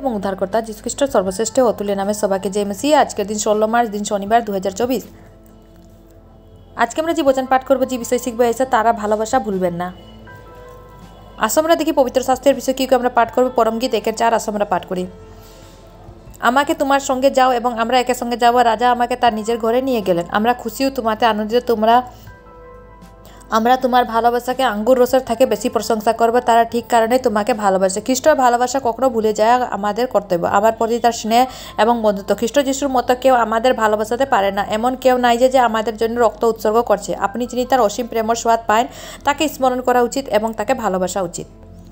এবং উদ্ধারকর্তা যীশু খ্রিস্টের সর্বশ্রেষ্ঠ অতুল্য নামে সবাইকে জয় মসিহ। আজকের দিন 16 মার্চ, দিন শনিবার 2024। আজকে আমরা যে বচন পাঠ করবো, যে বিষয় শিখবো, এসে তারা ভালোবাসা ভুলবেন না। আসো আমরা দেখি পবিত্র শাস্ত্রের বিষয় কি আমরা পাঠ করবো। পরমগীত 1:4 আসো আমরা পাঠ করি। আমাকে তোমার সঙ্গে যাও এবং আমরা একের সঙ্গে যাবো। রাজা আমাকে তার নিজের ঘরে নিয়ে গেলেন। আমরা খুশিও তোমাতে আনন্দিত। আমরা তোমার ভালোবাসাকে আঙ্গুর রসের থেকে বেশি প্রশংসা করবো। তারা ঠিক কারণে তোমাকে ভালোবাসে। খ্রিস্টর ভালোবাসা কখনো ভুলে যায় আমাদের কর্তব্য। আমার প্রতি তার স্নেহ এবং বন্ধুত্ব। খ্রিস্ট যিশুর মতো কেউ আমাদের ভালোবাসাতে পারে না। এমন কেউ নাই যে আমাদের জন্য রক্ত উৎসর্গ করছে। আপনি যিনি তার অসীম প্রেমের স্বাদ পান, তাকে স্মরণ করা উচিত এবং তাকে ভালোবাসা উচিত।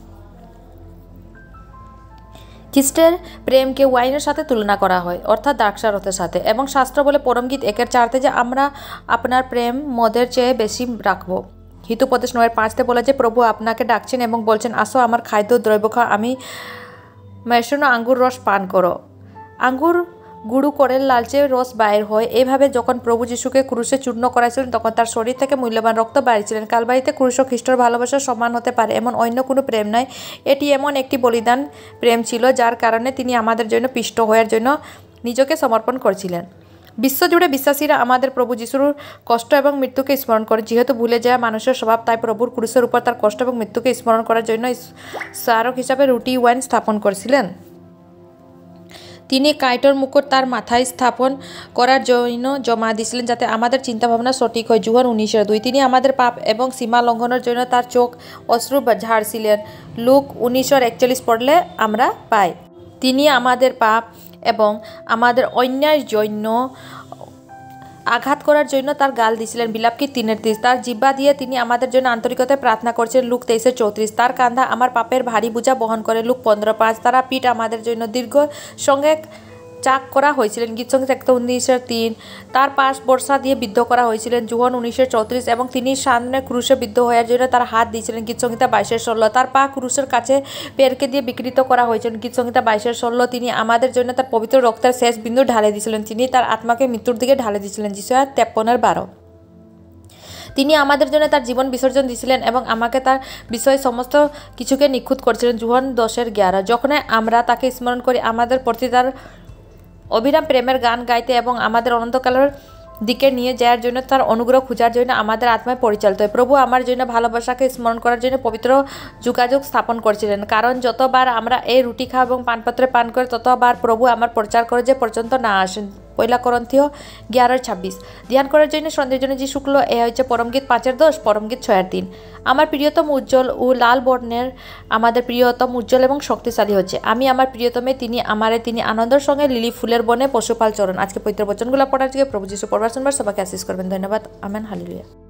খ্রিস্টের প্রেমকে ওয়াইনের সাথে তুলনা করা হয়, অর্থাৎ দ্রাক্ষারসের সাথে, এবং শাস্ত্র বলে পরমগীত 1:4 যে আমরা আপনার প্রেম মদের চেয়ে বেশি রাখবো। হিতোপদেশ 9:5 বলে যে প্রভু আপনাকে ডাকছেন এবং বলছেন, আসো আমার খাদ্য দ্রব্য খাও, আমি মেশানো আঙ্গুর রস পান করো। আঙ্গুর গুঁড়ো করে লালচে রস বাইর হয়। এইভাবে যখন প্রভু যিশুকে ক্রুশে চূর্ণ করাইছিলেন, তখন তার শরীর থেকে মূল্যবান রক্ত বাড়িয়েছিলেন। কালবারিতে ক্রুশ ও খ্রিস্টর ভালোবাসা সমান হতে পারে এমন অন্য কোনো প্রেম নয়। এটি এমন একটি বলিদান প্রেম ছিল, যার কারণে তিনি আমাদের জন্য পিষ্ট হওয়ার জন্য নিজেকে সমর্পণ করেছিলেন। বিশ্বজুড়ে বিশ্বাসীরা আমাদের প্রভু যিশুর কষ্ট এবং মৃত্যুকে স্মরণ করে। যেহেতু ভুলে যাওয়া মানুষের স্বভাব, তাই প্রভুর ক্রুশের উপর তার কষ্ট এবং মৃত্যুকে স্মরণ করার জন্য স্মারক হিসাবে রুটি ওয়াইন স্থাপন করেছিলেন। তিনি কাইটর মুকুট তার মাথায় স্থাপন করার জন্য জমা দিয়েছিলেন, যাতে আমাদের চিন্তাভাবনা সঠিক হয়। জোহন 19:2। তিনি আমাদের পাপ এবং সীমা লঙ্ঘনের জন্য তার চোখ অশ্রু ঝাড়ছিলেন। লুক 19:41 পড়লে আমরা পাই। তিনি আমাদের পাপ এবং আমাদের অন্যায়ের জন্য আঘাত করার জন্য তার গাল দিয়েছিলেন। বিলাপকীট 3:30। তার জিহ্বা দিয়ে তিনি আমাদের জন্য আন্তরিকতায় প্রার্থনা করছেন। লুক 23:34। তার কাঁধা আমার পাপের ভারী বোঝা বহন করে। লুক 15:5। তারা পিঠ আমাদের জন্য দীর্ঘ সঙ্গে চাক করা হয়েছিলেন। গীতসংগীত 19:3। তার পাশ বর্ষা দিয়ে বিদ্ধ করা হয়েছিলেন। জোহন 19:34। এবং তিনি সামনে ক্রুশে বিদ্ধ হওয়ার জন্য তার হাত দিয়েছিলেন। গীতসংহিতা 22:16। তার পা ক্রুশের কাছে পেরকে দিয়ে বিকৃত করা হয়েছিল। গীতসংহিতা 22:16। তিনি আমাদের জন্য তার পবিত্র রক্তের শেষ বিন্দু ঢালে দিয়েছিলেন। তিনি তার আত্মাকে মৃত্যুর দিকে ঢালে দিয়েছিলেন। যিশয়া 53:12। তিনি আমাদের জন্য তার জীবন বিসর্জন দিয়েছিলেন এবং আমাকে তার বিষয়ে সমস্ত কিছুকে নিখুঁত করেছিলেন। জোহন 10:11। যখন আমরা তাকে স্মরণ করি, আমাদের প্রতি তার অবিরাম প্রেমের গান গাইতে এবং আমাদের অনন্তকালের দিকে নিয়ে যাওয়ার জন্য তার অনুগ্রহ খোঁজার জন্য আমাদের আত্মায় পরিচালিত হয়। প্রভু আমার জন্য ভালোবাসাকে স্মরণ করার জন্য পবিত্র যোগাযোগ স্থাপন করেছিলেন। কারণ যতবার আমরা এই রুটি খাওয়া এবং পানপাত্রে পান করে, ততবার প্রভু আমার প্রচার করে যে পর্যন্ত না আসেন। 1 করন্থীয় 11:26। ধ্যান করার জন্য সন্ধ্যের জন্য যে শুক্ল এ হচ্ছে পরমগীত 5:10, পরমগীত 6:3। আমার প্রিয়তম উজ্জ্বল ও লাল বর্ণের আমাদের প্রিয়তম উজ্জ্বল এবং শক্তিশালী হচ্ছে। আমি আমার প্রিয়তমে, তিনি আনন্দের সঙ্গে লিলি ফুলের বনে পশুপাল চরণ। আজকে পবিত্র বচনগুলো পড়ার জন্য প্রভু যিশু পড়বার শুনবার সবাইকে আশীষ করবেন। ধন্যবাদ। আমেন। হালেলুয়া।